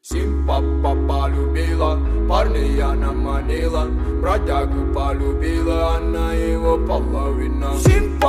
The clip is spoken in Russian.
Сим папа полюбила, парня она манила, бродягу полюбила, она его половина. Сим